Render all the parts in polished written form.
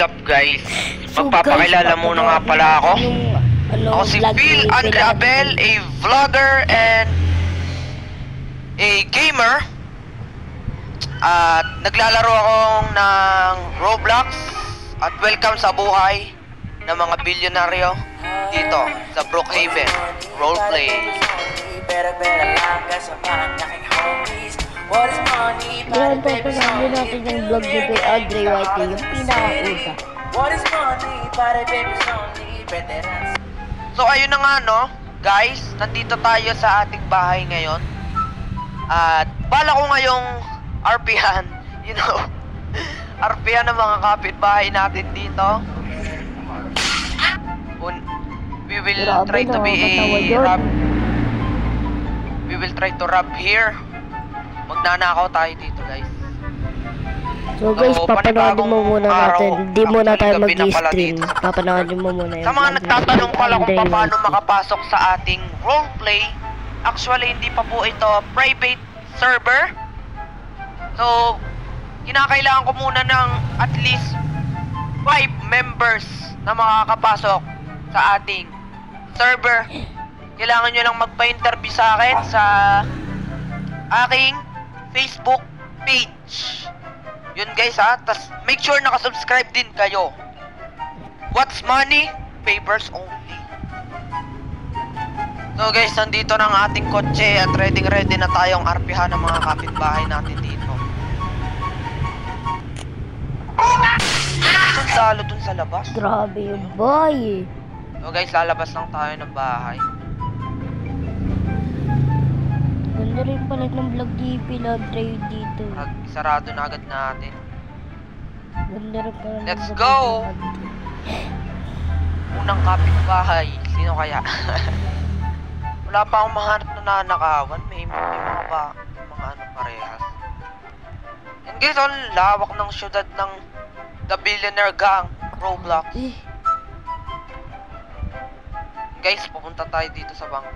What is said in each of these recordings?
up guys? Magpapakilala muna nga pala ako. Ako si Phil Andre Abel, a vlogger and a gamer. At naglalaro akong ng Roblox. At welcome sa buhay ng mga bilyonaryo dito sa Brookhaven Roleplay. Ngayon papasali natin yung vlog ni kay Andre Whitey, yung pinaka-uta. So ayun na nga no, guys, nandito tayo sa ating bahay ngayon. At bala ko ngayong RPhan, you know, RPhan ng mga kapitbahay natin dito. We will try to be a rob. We will try to rob here. Magnanakaw tayo dito guys. So guys, papanoodin mo muna natin. Hindi muna tayo mag-stream. Papanoodin mo muna yun. Sa mga nagtatanong pala kung paano makapasok sa ating roleplay, actually hindi pa po ito private server. So, kinakailangan ko muna ng at least 5 members na makakapasok sa ating server. Kailangan nyo lang magpa-interview sa akin sa aking Facebook page. Yun guys ha, tas make sure nakasubscribe din kayo. What's money? Papers only. So guys, nandito na ang ating kotse at ready na tayong arpihan ng mga kapitbahay natin dito. Sundalo dun sa labas. Grabe yung boy. So guys, lalabas lang tayo ng bahay. Ganda rin pala ng vlog ni Phil Andre dito. Sarado na agad natin. Ganda rin pala ng Let's vlog go! ni Andre. Unang kapitbahay. Sino kaya? Wala pa akong mahanap na nanakawan. May mga ano parehas. And guys, ang lawak ng syudad ng The Billionaire Gang Roblox. Guys, pupunta tayo dito sa bangko.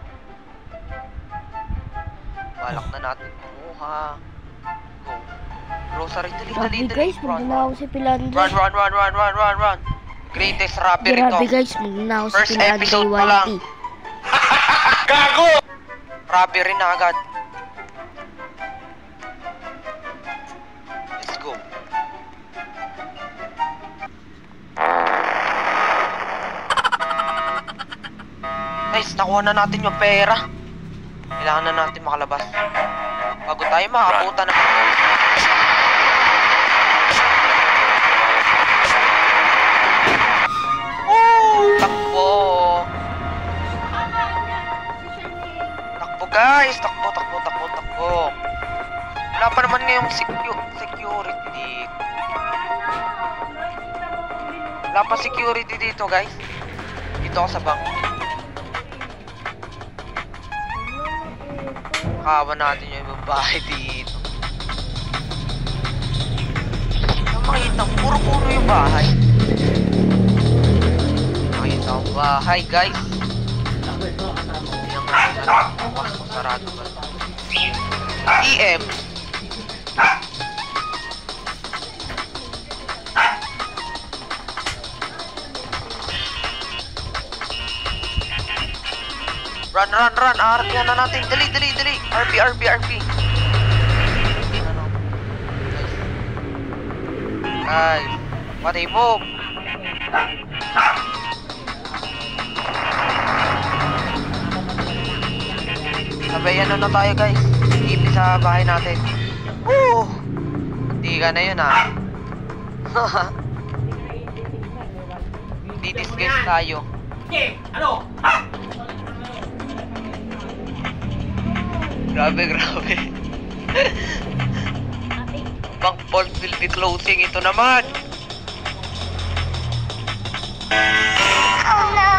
Balak na natin kumuha. Go. Grocery, dali. Guys, magna ako si Phil Andre. Run. Greatest rapper ito. Grabe guys, magna ako si First Phil Andre episode pa lang. Whitey. Gago! Rapper rin na agad. Let's go. Guys, nakuha na natin yung pera. Kailangan na natin makalabas bago tayo makaputa na. Takbo guys, takbo. Wala pa naman ngayong security. Wala pa security dito guys. Dito ako sa bangko. Kawan natin yung babae dito. Makita, puro yung bahay. Makita ang bahay, guys. Yung bukas ko sarado ba? EM. Run. RP na natin. Dali. RP. Guys, pati move. Sabayan na tayo guys. Ipi sa bahay natin. Woo! Hindi ka na yun ha. Didisguise tayo. Ano? Grabe. Bank vault will be closing. Ito naman. Oh no.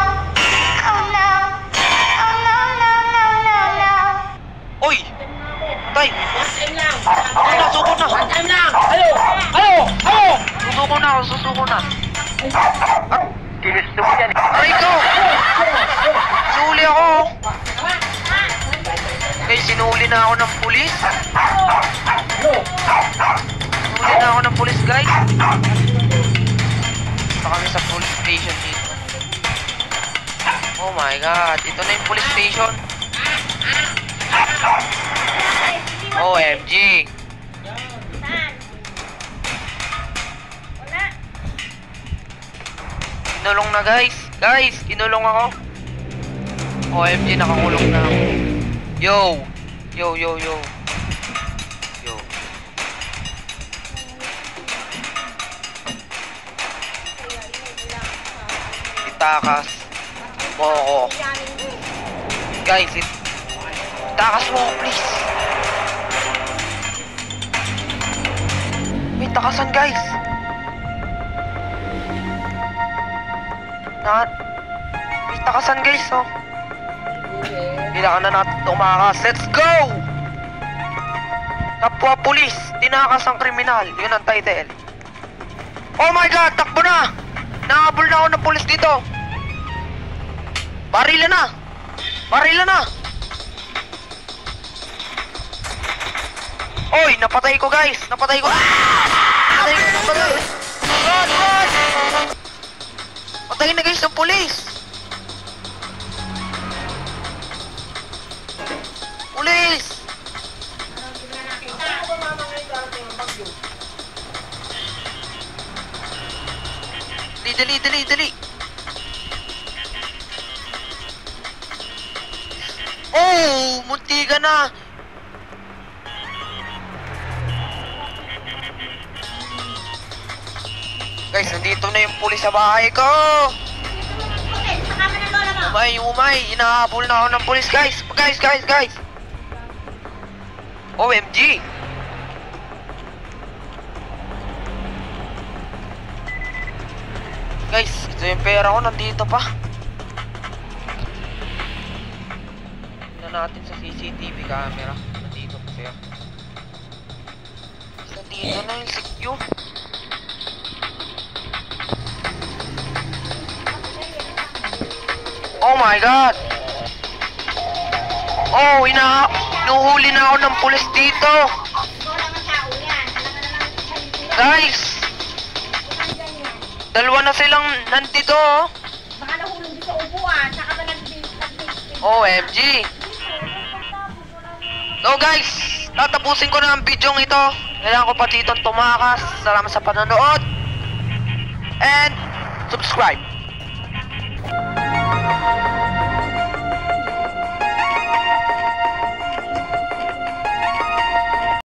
Oy! Tay! Susuko na! Halo! Susuko na! Ginusto mo yan. Aray ko! Sinuli ako! Okay, sinuli na ako ng pulis. Sinuli na ako ng pulis, guys. station dito. Oh my god, ito na yung police station. OMG. Kinulong na guys. Guys, kinulong ako. OMG, nakakulong na ako. Yo. Yo. Itakas mo ako. Guys, itakas mo ako, please. May takasan, guys. May takasan, guys, oh. Kailangan na natin tumakas. Let's go! Kapwa pulis, tinakas ang kriminal. Yun ang title. Oh my god, takbo na! Nakahabol na ako ng pulis dito. Barila na! Oy, napatay ko guys! Napatay ko! Run! Patayin na guys ng pulis! Pulis! Dali! Oh! Munti ka na! Guys, nandito na yung pulis sa bahay ko! Umay! Inahabol na ako ng pulis, guys! Guys! OMG! Guys, ito yung pera ko, nandito pa. Tignan natin sa CCTV camera. Nandito pa siya. Nandito na yung secure. Oh my god! Oh, inuhuli na ako ng pulis dito. Guys! Dalawa na silang nandito, oh. Baka nahulog sa upuan, saka ba OMG! So guys, tatapusin ko na ang video ito. Kailangan ko pa dito tumakas. Salamat sa panonood. And subscribe.